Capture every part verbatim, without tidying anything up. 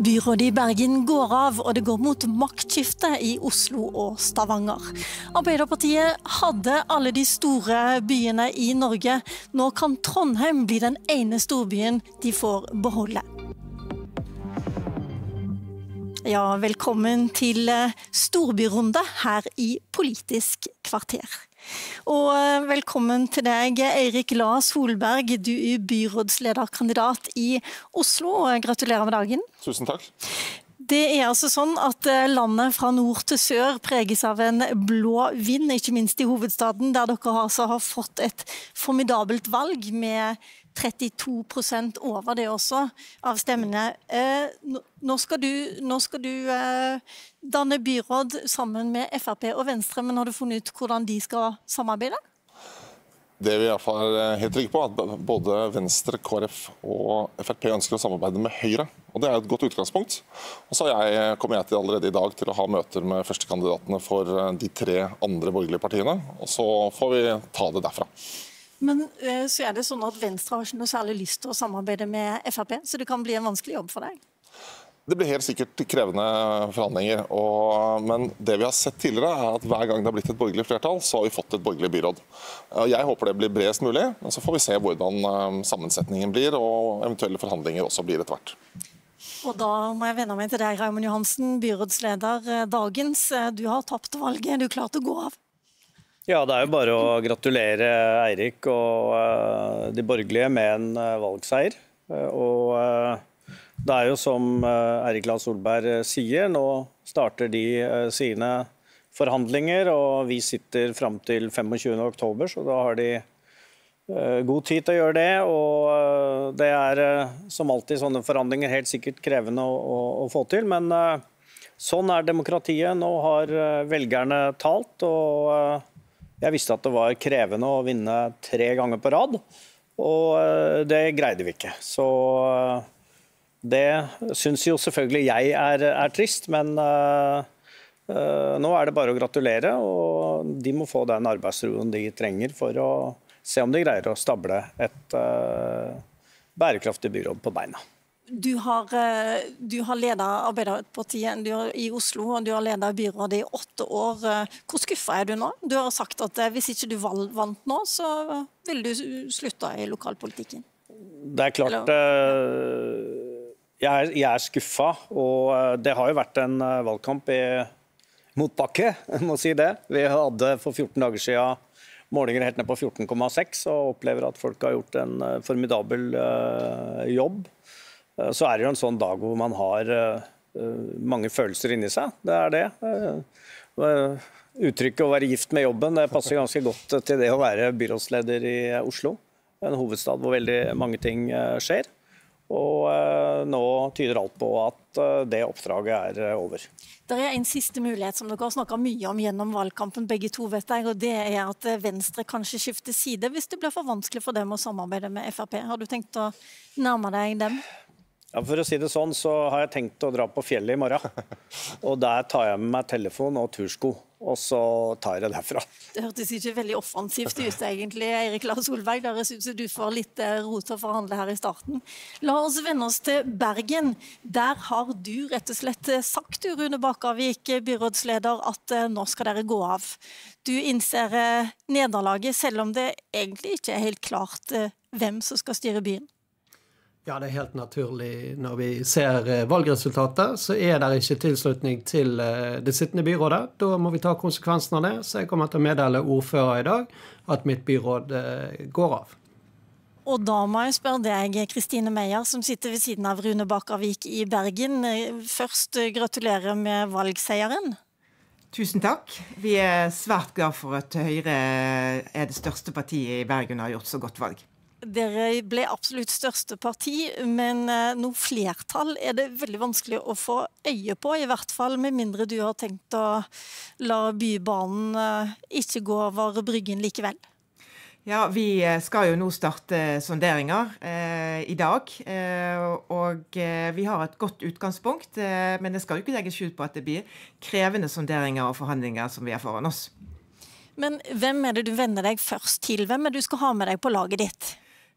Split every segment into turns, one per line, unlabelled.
Byrådet i Bergen går av, og det går mot maktskifte i Oslo og Stavanger. Arbeiderpartiet hadde alle de store byene i Norge. Nå kan Trondheim bli den ene storbyen de får beholde. Ja, velkommen til storbyrunde her i Politisk kvarter. Og velkommen til deg, Eirik La Solberg. Du er byrådslederkandidat i Oslo. Gratulerer med dagen.
Tusen takk.
Det er altså sånn at landet fra nord til sør preges av en blå vind, ikke minst i hovedstaden, der dere altså har fått et formidabelt valg med trettito prosent over det også av stemmene. Nå skal du, nå skal du danne byråd sammen med F R P og Venstre, men har du funnet ut hvordan de skal samarbeide?
Det er vi i hvert fall helt trygge på, at både Venstre, K R F og F R P ønsker å samarbeide med Høyre. Og det er et godt utgangspunkt. Og så jeg, kommer jeg til allerede i dag til å ha møter med førstekandidatene for de tre andre borgerlige partiene, og så får vi ta det derfra.
Men så er det sånn at Venstre har ikke noe særlig lyst til å samarbeide med F R P, så det kan bli en vanskelig jobb for deg?
Det blir helt sikkert krevende forhandlinger, og, men det vi har sett tidligere er at hver gang det har blitt et borgerlig flertall, så har vi fått et borgerlig byråd. Jeg håper det blir bredest mulig, men så får vi se hvordan sammensetningen blir, og eventuelle forhandlinger også blir etter hvert.
Og da må jeg vende meg til deg, Raymond Johansen, byrådsleder dagens. Du har tapt valget, du er klar til å gå av.
Ja, det er jo bare å gratulere Eirik og de borgerlige med en valgseier. Og det er jo som Eirik La Solberg sier, nå starter de sine forhandlinger, og vi sitter frem til femogtjuende oktober, så da har de god tid til å gjøre det. Og det er som alltid sånne forhandlinger helt sikkert krevende å, å, å få til, men sånn er demokratiet. Nå har velgerne talt, og jeg visste at det var krevende å vinne tre ganger på rad, og det greide vi ikke. Så det synes jo selvfølgelig jeg er, er trist, men uh, uh, nå er det bare å gratulere, og de må få den arbeidsroen de trenger for å se om de greier å stable et uh, bærekraftig byråd på beina.
Du har, du har ledet Arbeiderpartiet du har, i Oslo, og du har ledet byrådet i åtte år. Hvor skuffet er du nå? Du har sagt at hvis ikke du vant nå, så vil du slutte i lokalpolitikken.
Det er klart, jeg er, jeg er skuffet, og det har jo vært en valgkamp i motbakke, jeg må si det. Vi hadde for fjorten dager siden målinger helt ned på fjorten komma seks, og opplever at folk har gjort en formidabel jobb. Så er det jo en sånn dag hvor man har uh, mange følelser inni seg. Det er det. Uh, uttrykket å være gift med jobben, det passer ganske godt til det å være byrådsleder i Oslo. En hovedstad hvor veldig mange ting uh, skjer. Og uh, nå tyder alt på at uh, det oppdraget er uh, over.
Det er en siste mulighet som dere har snakket mye om gjennom valgkampen, begge to vet jeg, og det er at Venstre kanskje skifter side hvis det blir for vanskelig for dem å samarbeide med F R P. Har du tenkt å nærme deg dem?
Ja, for å si det sånn, så har jeg tenkt å dra på fjellet i morgen. Og der tar jeg med meg telefon og tursko, og så tar jeg det derfra.
Det hørtes ikke veldig offensivt ut egentlig, Eirik La Solberg. Der synes jeg du får litt ro til å forhandle her i starten. La oss vende oss til Bergen. Der har du rett og slett sagt, du, Rune Bakkavik, byrådsleder, at nå skal dere gå av. Du innser nederlaget, selv om det egentlig ikke er helt klart hvem som skal styre byen.
Ja, det er helt naturlig. Når vi ser valgresultatet, så er det ikke tilslutning til det sittende byrådet. Da må vi ta konsekvensen av det, så jeg kommer til å meddele ordfører i dag at mitt byråd går av.
Og da må jeg spørre deg, Kristine Meyer, som sitter ved siden av Rune Bakkavik i Bergen. Først gratulerer med valgseieren.
Tusen takk. Vi er svært glad for at Høyre er det største partiet i Bergen og har gjort så godt valg.
Dere ble absolutt største parti, men noe flertall er det veldig vanskelig å få øye på, i hvert fall med mindre du har tenkt å la bybanen ikke gå over bryggen likevel.
Ja, vi skal jo nå starte sonderinger eh, i dag, eh, og eh, vi har et godt utgangspunkt, eh, men det skal jo ikke legges skjul på at det blir krevende sonderinger og forhandlinger som vi har foran oss.
Men hvem er det du vender deg først til? Hvem er det du skal ha med deg på laget ditt?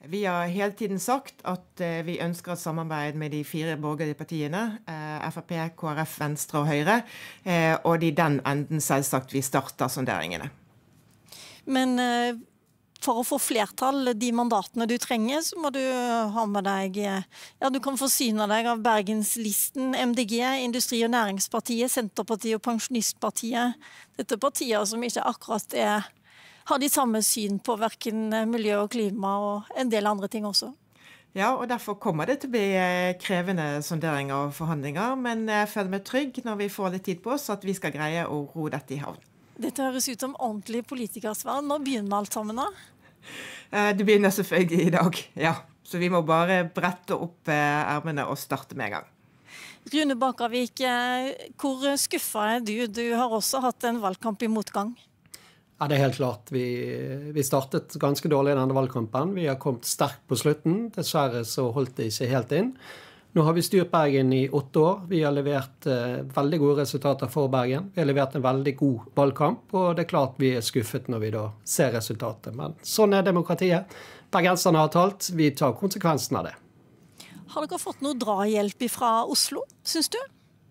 Vi har hele tiden sagt at vi ønsker et samarbeid med de fire borgerlige partiene, F P, K R F, Venstre og Høyre, og det er den enden selvsagt vi starter sonderingene.
Men for å få flertall, de mandatene du trenger, så må du ha med deg, ja, du kan forsyne deg av Bergenslisten, M D G, Industri- og Næringspartiet, Senterpartiet og Pensjonistpartiet. Dette er partier som ikke akkurat er har de samme syn på hverken miljø og klima og en del andre ting også.
Ja, og derfor kommer det til å bli krevende sonderinger og forhandlinger, men jeg føler meg trygg når vi får litt tid på oss at vi skal greie å ro dette i havn.
Dette høres ut som ordentlig politikersvar. Nå begynner alt sammen da?
Det begynner selvfølgelig i dag, ja. Så vi må bare brette opp ermene og starte med en gang.
Rune Bakkavik, hvor skuffet er du? Du har også hatt en valgkamp i motgang.
Ja, det er helt klart. Vi, vi startet ganske dårlig i denne valgkampen. Vi har kommet sterkt på slutten. Dessverre så holdt det ikke helt inn. Nå har vi styrt Bergen i åtte år. Vi har levert eh, veldig gode resultater for Bergen. Vi har levert en veldig god valgkamp, og det er klart vi er skuffet når vi da ser resultatet. Men sånn er demokratiet. Bergenserne har talt. Vi tar konsekvensen av det.
Har dere fått noe drahjelp fra Oslo, synes du?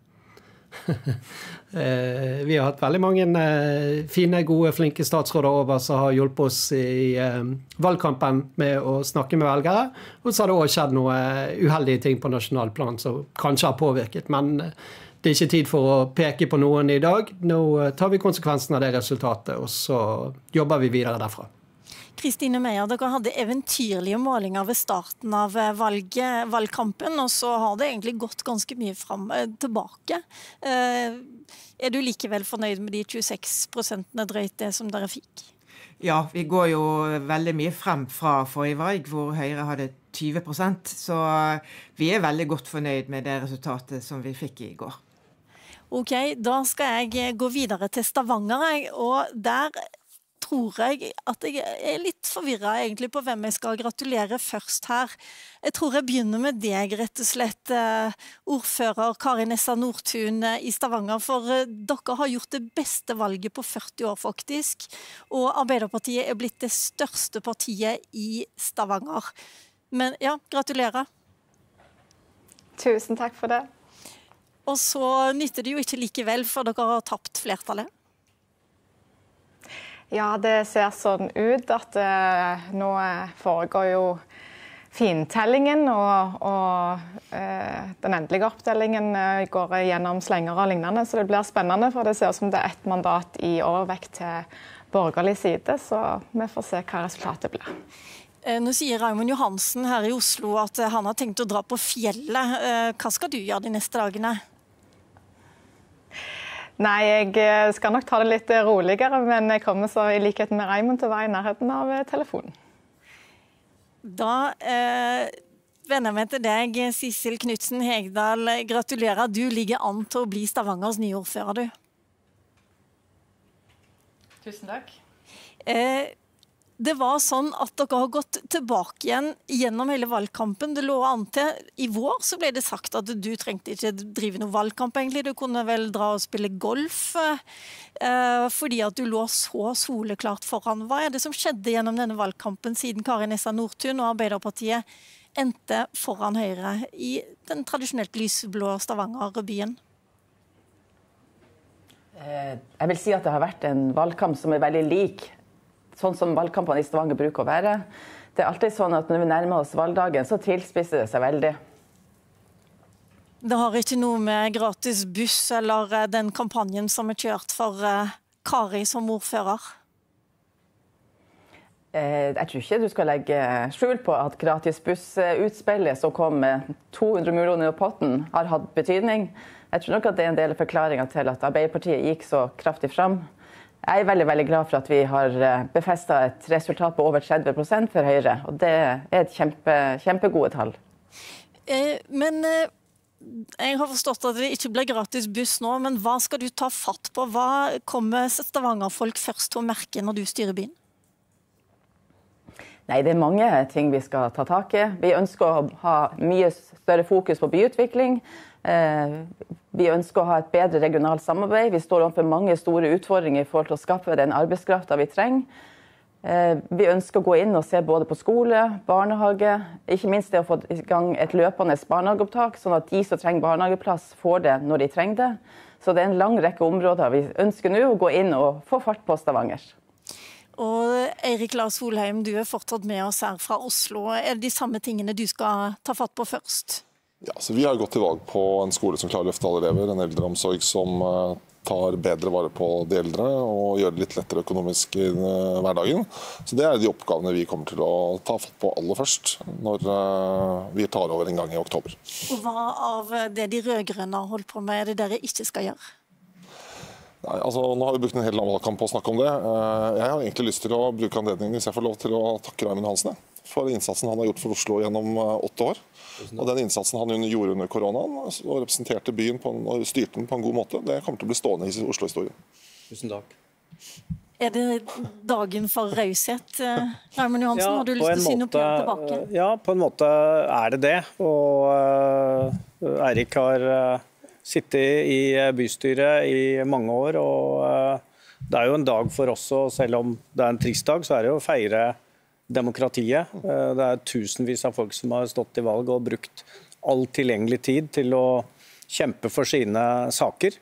Vi har hatt veldig mange fine, gode, flinke statsråder over som har hjulpet oss i valgkampen med å snakke med velgere. Og så har det også skjedd noe uheldige ting på nasjonal plan som kanskje har påvirket. Men det er ikke tid for å peke på noen i dag. Nå tar vi konsekvensen av det resultatet, og så jobber vi videre derfra.
Kristine Meyer, dere hadde eventyrlige målinger ved starten av valget, valgkampen, og så har det egentlig gått ganske mye frem, tilbake. Eh, er du likevel fornøyd med de tjueseks prosentene drøyt det som dere fikk?
Ja, vi går jo veldig mye frem fra forrige valg, hvor Høyre hadde tyve prosent, så vi er veldig godt fornøyd med det resultatet som vi fikk i går.
Ok, da skal jeg gå videre til Stavanger, og der tror jeg at jeg er litt forvirret egentlig på hvem jeg skal gratulere først her. Jeg tror jeg begynner med deg, rett og slett, ordfører Kari Nessa Nordtun i Stavanger, for dere har gjort det beste valget på førti år faktisk, og Arbeiderpartiet er blitt det største partiet i Stavanger. Men ja, gratulerer.
Tusen takk for det.
Og så nytter det jo ikke likevel, for dere har tapt flertallet.
Ja, det ser sånn ut at uh, nå foregår jo fintellingen, og, og uh, den endelige oppdelingen uh, går gjennom slenger og lignende, så det blir spennende, for det ser ut som det er et mandat i overvekt til borgerlig side, så vi får se hva resultatet blir.
Nå sier Raymond Johansen her i Oslo at han har tenkt å dra på fjellet. Hva skal du gjøre de neste dagene?
Nei, jeg skal nok ta det litt roligere, men jeg kommer så i likhet med Raymond til å være i nærheten av telefonen.
Da eh, vender jeg meg til deg, Sissel Knutsen Hegdal. Gratulerer, du ligger an til å bli Stavangers nye ordfører, du.
Tusen takk.
Eh, Det var sånn at dere har gått tilbake igjen gjennom hele valgkampen. Det lå an til. I vår så ble det sagt at du trengte ikke drive noen valgkamp egentlig. Du kunne vel dra og spille golf eh, fordi at du lå så soleklart foran. Hva er det som skjedde gjennom denne valgkampen siden Kari Nessa Nordtun og Arbeiderpartiet endte foran Høyre i den tradisjonelt lysblå Stavanger-byen?
Eh, jeg vil si at det har vært en valgkamp som er veldig lik sånn som valgkampene i Stavanger bruker å være. Det er alltid sånn at når vi nærmer oss valgdagen, så tilspisser det seg veldig.
Det har ikke noe med gratis buss eller den kampanjen som er kjørt for Kari som ordfører?
Jeg tror ikke du skal legge skjul på at gratis buss-utspillet som kom med to hundre millioner i potten har hatt betydning. Jeg tror nok at det er en del av forklaringen til at Arbeiderpartiet gikk så kraftig fram. Jeg er veldig, veldig glad for at vi har befestet et resultat på over tretti prosent for Høyre, og det er et kjempe, kjempegode tall.
Eh, men eh, jeg har forstått at det ikke blir gratis buss nå, men hva skal du ta fatt på? Hva kommer Stavanger-folk først til å merke når du styrer byen?
Nei, det er mange ting vi skal ta tak i. Vi ønsker å ha mye større fokus på byutvikling. Vi ønsker å ha et bedre regionalt samarbeid. Vi står overfor mange store utfordringer i forhold til å skaffe den arbeidskraften vi trenger. Vi ønsker å gå inn og se både på skole, barnehage, ikke minst det å få i gang et løpende barnehageopptak, sånn at de som trenger barnehageplass får det når de trenger det. Så det er en lang rekke områder vi ønsker nå å gå inn og få fart på Stavanger.
Og Eirik Lae Solheim, du er fortsatt med oss her fra Oslo. Er det de samme tingene du skal ta fatt på først?
Ja, så Vi har gått til valg på en skole som klarer å løfte alle elever, en eldreomsorg som tar bedre vare på de eldre og gjør det litt lettere økonomisk i hverdagen. Så Det er de oppgavene vi kommer til å ta fatt på aller først når vi tar over en gang i oktober.
Og Hva av det de rød-grønne har holdt på med, er det dere ikke skal gjøre?
Nei, altså Nå har vi brukt en hel valgkamp på å snakke om det. Jeg har egentlig lyst til å bruke anledningen hvis jeg får lov til å takke Raymond Johansen for innsatsen han har gjort for Oslo gjennom åtte år. Og den innsatsen han gjorde under koronaen og representerte byen på en, og styrte den på en god måte, det kommer til å bli stående i Oslo-historien.
Tusen takk.
Er det dagen for raushet, Raymond Johansen?
Ja,
har du lyst til å si noe tilbake?
Ja, på en måte er det det. Og uh, Eirik har uh, sittet i bystyret i mange år, og uh, det er jo en dag for oss, og selv om det er en trist dag, så er det jo å feire demokratiet. Det er tusenvis av folk som har stått i valg og brukt all tilgjengelig tid til å kjempe for sine saker.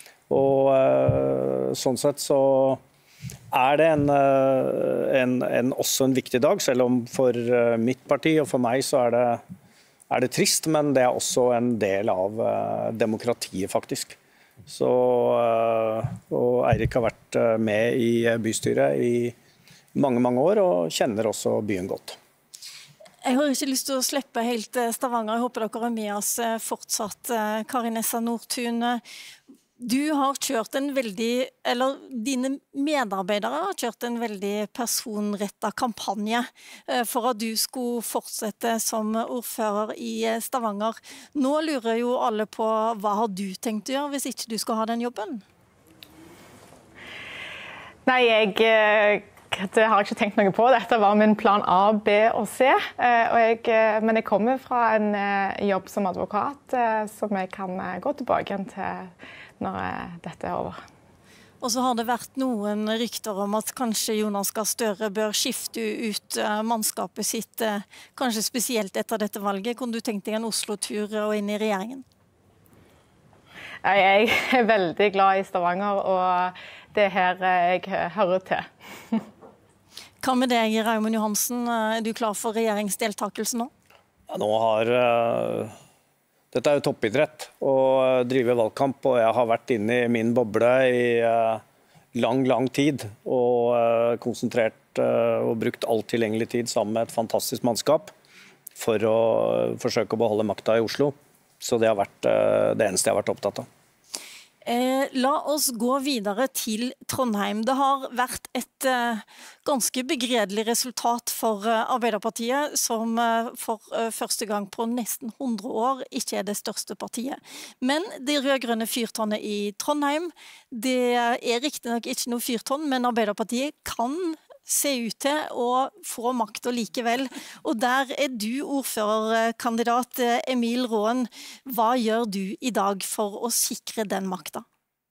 Og sånn sett så er det en, en, en, også en viktig dag, selv om for mitt parti og for meg så er det, er det trist, men det er også en del av demokratiet faktisk. Så, og Eirik har vært med i bystyret i mange, mange år, og kjenner også byen godt.
Jeg har ikke lyst til å slippe helt Stavanger. Jeg håper dere er med oss fortsatt. Kari Nessa Nordtun, du har kjørt en veldig, eller dine medarbeidere har kjørt en veldig personrettet kampanje for at du skulle fortsette som ordfører i Stavanger. Nå lurer jo alle på hva har du tenkt å gjøre hvis ikke du skal ha den jobben?
Nei, jeg... Det har jeg ikke tenkt noe på. Dette var min plan A, B og C. Og jeg, men jeg kommer fra en jobb som advokat, som jeg kan gå tilbake til når dette er over.
Og så har det vært noen rykter om at kanskje Jonas Gahr Støre bør skifte ut mannskapet sitt, kanskje spesielt etter dette valget. Kunne du tenkt deg en Oslo-tur og inn i regjeringen?
Jeg er veldig glad i Stavanger, og det er her jeg hører til.
Hva med deg, Raymond Johansen? Er du klar for regjeringsdeltakelse nå?
Ja, nå har... Uh, dette er jo toppidrett å drive valgkamp, og jeg har vært inne i min boble i uh, lang, lang tid. Og uh, konsentrert uh, og brukt all tilgjengelig tid sammen med et fantastisk mannskap for å forsøke å beholde makta i Oslo. Så det har vært uh, det eneste jeg har vært opptatt av.
Eh, la oss gå videre til Trondheim. Det har vært et eh, ganske begredelig resultat for eh, Arbeiderpartiet, som eh, for eh, første gang på nesten hundre år ikke er det største partiet. Men det rød-grønne fyrtårnet i Trondheim, det er riktignok ikke noe fyrtårn, men Arbeiderpartiet kan se ut til å få makta likevel. Og der er du ordførerkandidat Emil Råen. Hva gjør du i dag for å sikre den makta?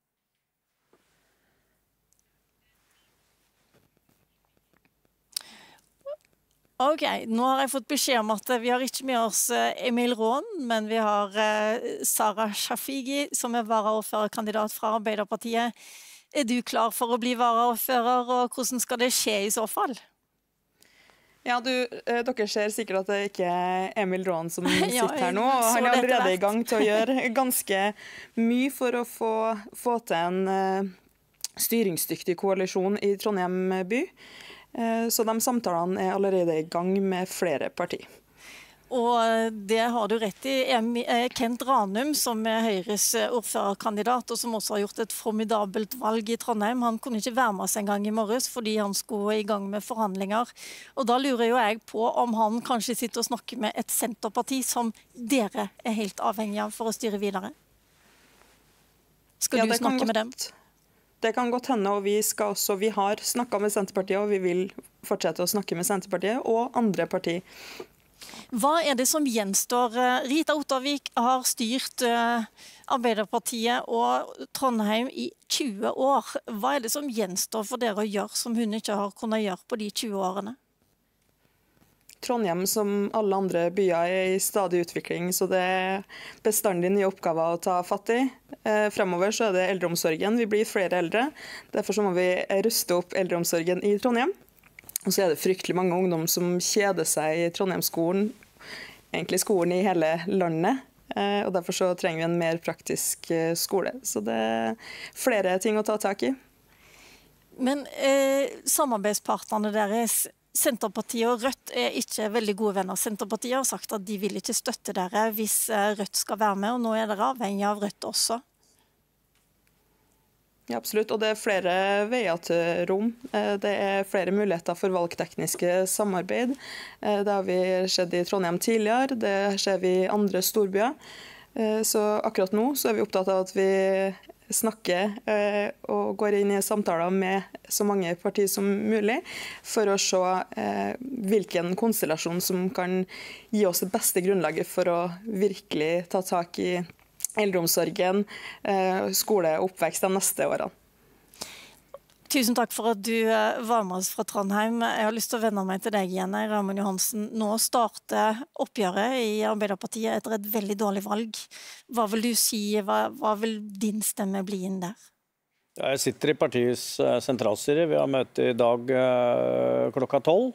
Ok, nå har jeg fått beskjed om at vi har ikke med oss Emil Råen, men vi har Sara Shafigi, som er varaordførerkandidat fra Arbeiderpartiet. Er du klar for å bli varaordfører, og hvordan skal det skje i så fall?
Ja, du, dere ser sikkert at det ikke er Emil Råen som sitter her nå, og han er allerede i gang til å gjøre ganske mye for å få, få til en uh, styringsdyktig koalisjon i Trondheim by. Uh, så de samtalene er allerede i gang med flere partier.
Og det har du rett i. Kent Ranum, som er Høyres ordførerkandidat, og som også har gjort et formidabelt valg i Trondheim, han kunne ikke være med oss en gang i morges, fordi han skulle i gang med forhandlinger. Og da lurer jo jeg på om han kanskje sitter og snakker med et senterparti som dere er helt avhengig av for å styre videre. Skal ja, du snakke godt, med dem?
Det kan godt hende, og vi, skal også, vi har snakket med Senterpartiet, og vi vil fortsette å snakke med Senterpartiet og andre partier.
Hva er det som gjenstår? Rita Ottervik har styrt Arbeiderpartiet og Trondheim i tjue år. Hva er det som gjenstår for dere å gjøre som hun ikke har kunnet gjøre på de tjue årene?
Trondheim, som alle andre byer, er i stadig utvikling, så det er bestandig nye oppgaver å ta fatt i. Eh, fremover så er det eldreomsorgen. Vi blir flere eldre. Derfor så må vi ruste opp eldreomsorgen i Trondheim. Og så er det fryktelig mange ungdom som kjeder seg i Trondheimsskolen, egentlig skolen i hele landet. Eh, og derfor så trenger vi en mer praktisk eh, skole. Så det er flere ting å ta tak i.
Men eh, samarbeidspartnerne deres, Senterpartiet og Rødt, er ikke veldig gode venner. Senterpartiet har sagt at de vil ikke støtte dere hvis Rødt skal være med, og nå er dere avhengig av Rødt også.
Ja, absolutt, og det er flere veier til rom. Det er flere muligheter for valgtekniske samarbeid. Det har vi sett i Trondheim tidligere, det ser vi i andre storbyer. Så akkurat nå så er vi opptatt av at vi snakker eh, og går inn i samtaler med så mange partier som mulig, for å se eh, hvilken konstellasjon som kan gi oss det beste grunnlaget for å virkelig ta tak i eldreomsorgen, eh, skole og oppvekst de neste årene.
Tusen takk for at du var med oss fra Trondheim. Jeg har lyst til å vende meg til deg igjen, Raymond Johansen. Nå starter oppgjøret i Arbeiderpartiet etter et veldig dårlig valg. Hva vil du si, hva, hva vil din stemme bli inn der?
Jeg sitter i partiets sentralstyre. Vi har møte i dag klokka tolv.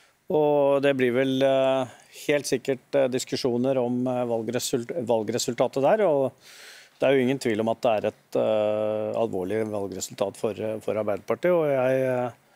Og det blir vel helt sikkert diskusjoner om valgresult- valgresultatet der. og Det er jo ingen tvil om at det er et uh, alvorlig valgresultat for, for Arbeiderpartiet, og jeg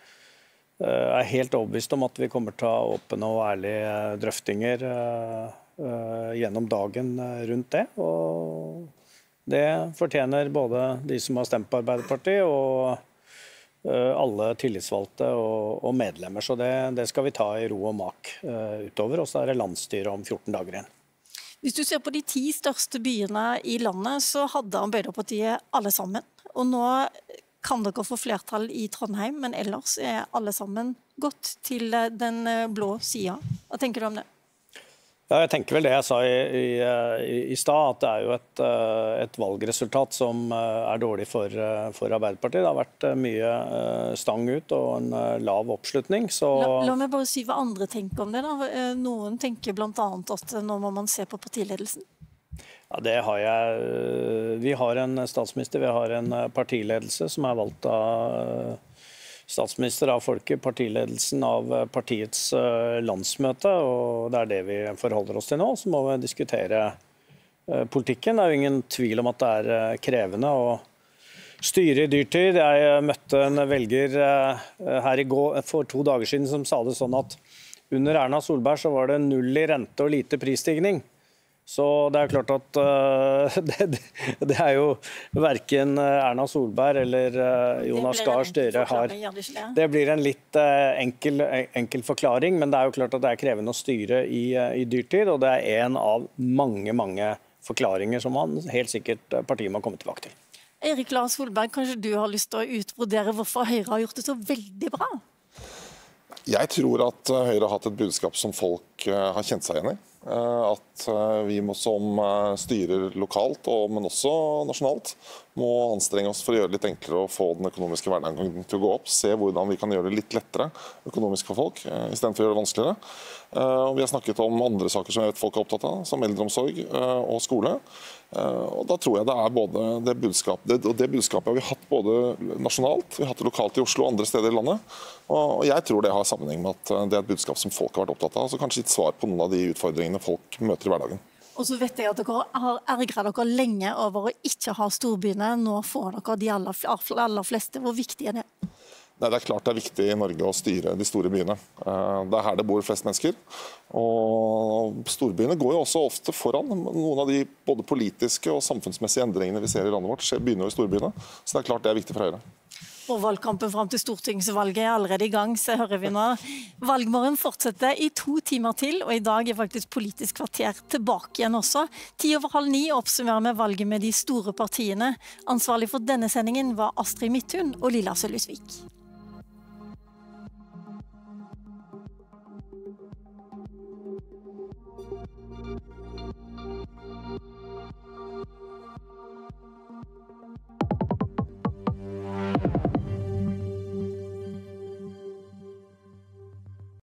uh, er helt overbevist om at vi kommer til å ha åpne og ærlige drøftinger uh, uh, gjennom dagen rundt det. Og det fortjener både de som har stemt på Arbeiderpartiet og uh, alle tillitsvalgte og, og medlemmer, så det, det skal vi ta i ro og mak uh, utover, og så er det landsstyret om fjorten dager igjen.
Hvis du ser på de ti største byene i landet, så hadde Arbeiderpartiet alle sammen. Og nå kan dere få flertall i Trondheim, men ellers er alle sammen gått til den blå siden. Hva tenker du om det?
Ja, jeg tenker vel det jeg sa i, i, i stad, at det er jo et, et valgresultat som er dårlig for, for Arbeiderpartiet. Det har vært mye stang ut og en lav oppslutning. Så...
La, la meg bare si hva andre tenker om det. da. Noen tenker blant annet at nå må man se på partiledelsen.
Ja, det har jeg. Vi har en statsminister, vi har en partiledelse som er valgt av statsminister av folket, partiledelsen av partiets landsmøte, og det er det vi forholder oss til nå. Så må vi diskutere politikken. Det er jo ingen tvil om at det er krevende å styre i dyrtid. Jeg møtte en velger her i går, for to dager siden som sa det sånn at under Erna Solberg så var det null i rente og lite prisstigning. Så det er klart at uh, det, det er jo hverken Erna Solberg eller uh, Jonas Gahr Støre har. Det blir en litt uh, enkel, enkel forklaring, men det er jo klart at det er krevende å styre i, uh, i dyrtid, og det er en av mange, mange forklaringer som man helt sikkert partiet må komme tilbake til.
Eirik Lars Solberg, kanskje du har lyst til å utbrodere hvorfor Høyre har gjort det så veldig bra?
Jeg tror at Høyre har hatt et budskap som folk uh, har kjent seg igjen i. At vi må som styrer lokalt, men også nasjonalt, må anstrenge oss for å gjøre det litt enklere å få den økonomiske hverdagen til å gå opp. Se hvordan vi kan gjøre det litt lettere økonomisk for folk, istedenfor å gjøre det vanskeligere. Og vi har snakket om andre saker som jeg vet folk er opptatt av, som eldreomsorg og skole. Og da tror jeg det er både det budskapet, det, og det budskapet har vi hatt både nasjonalt, vi har hatt det lokalt i Oslo og andre steder i landet. Og jeg tror det har sammenheng med at det er et budskap som folk har vært opptatt av, så kanskje gitt svar på noen av de utfordringene folk møter i hverdagen.
Og så vet jeg at dere har ergret dere lenge over å ikke ha storbyene. Nå får dere de aller, aller fleste. Hvor viktig er det?
Nei, det er klart det er viktig i Norge å styre de store byene. Det er her det bor flest mennesker. Og storbyene går jo også ofte foran. Noen av de både politiske og samfunnsmessige endringene vi ser i landet vårt, begynner jo i storbyene. Så det er klart det er viktig for Høyre.
Og valgkampen frem til stortingsvalget er allerede i gang, så hører vi nå. Valgmorgen fortsetter i to timer til, og i dag er faktisk Politisk kvarter tilbake igjen også. Ti over halv ni oppsummerer med valget med de store partiene. Ansvarlig for denne sendingen var Astrid Midthun og Lilla Sølhusvik.